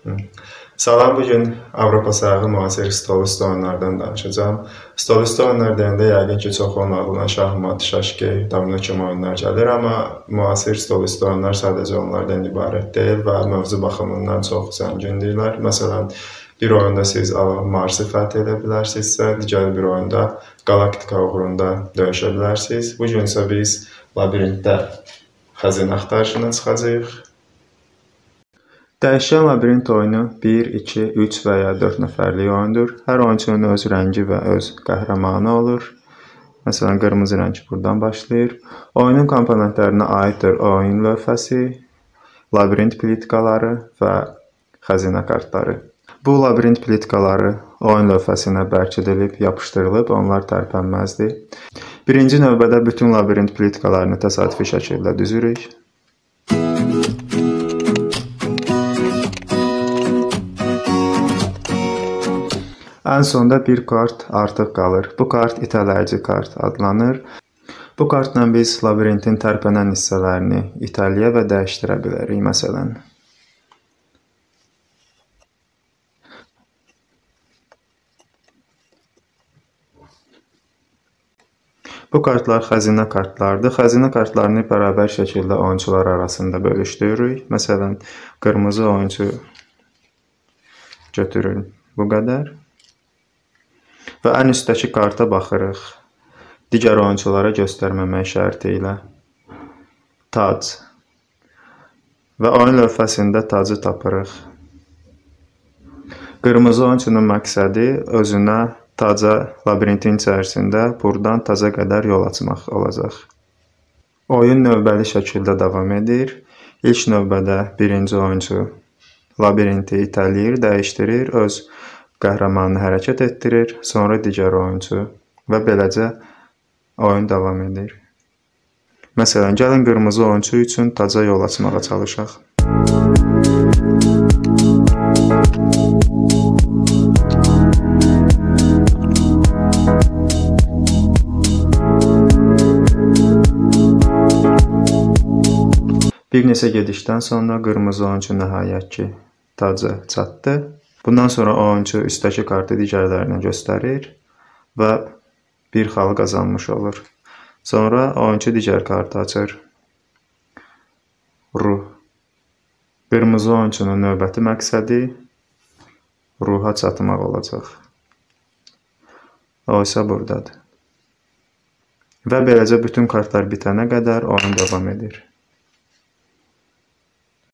Salam, bugün Avropa sayağı müasir stolüstü oyunlardan danışacağım. Stolüstü oyunlar deyəndə yəqin ki, çox onun adına şahmat, şaşki, domino kimi oyunlar gəlir, amma müasir stolüstü oyunlar sadəcə onlardan ibarət deyil və mövzu baxımından çox zəngindirlər. Məsələn, bir oyunda siz Marsı fəth edə bilərsinizsə, digər bir oyunda galaktika uğrunda döyüşə bilərsiniz. Bugün isə biz labirintdə xəzinə axtarışına çıxacağıq. Dəyişən labirint oyunu 1, 2, 3 və ya 4 nəfərlik oyundur. Hər oyunçunun öz rəngi və öz qəhrəmanı olur. Məsələn, qırmızı rəng buradan başlayır. Oyunun komponentlərinə aiddir oyun lövhəsi, labirint plitkaları və xəzinə kartları. Bu labirint plitkaları oyun lövhəsinə bərkidilib, yapışdırılıb, onlar tərpənməzdir. Birinci növbədə bütün labirint plitkalarını təsadüfi şəkildə düzürük. Ən sonda bir kart artıq qalır. Bu kart itələyici kart adlanır. Bu kartla biz labirintin tərpənən hissələrini itələyə və dəyişdirə bilərik, məsələn. Bu kartlar xəzinə kartlardır. Xəzinə kartlarını bərabər şəkildə oyunçular arasında bölüşdürürük. Məsələn, qırmızı oyunçu götürür bu qədər. Və ən üstdəki karta baxırıq. Digər oyunçulara göstərməmək şərti ilə. Tac. Və oyun lövhəsində tacı tapırıq. Qırmızı oyunçunun məqsədi özünə taca labirintin içərisində buradan taca qədər yol açmaq olacaq. Oyun növbəli şəkildə davam edir. İlk növbədə birinci oyuncu labirinti itələyir, dəyişdirir, öz qəhrəmanını hərəkət etdirir, sonra digər oyuncu və beləcə oyun davam edir. Məsələn, gəlin qırmızı oyuncu üçün taca yol açmağa çalışaq. Bir neçə gedişdən sonra qırmızı oyuncu nəhayət ki, taca çatdı. Bundan sonra oyuncu üstdəki kartı digərlərinə göstərir və bir xal qazanmış olur. Sonra oyuncu digər kartı açır. Ruh. Qırmızı oyuncunun növbəti məqsədi ruha çatmaq olacaq. O isə buradadır. Və beləcə bütün kartlar bitənə qədər oyun davam edir.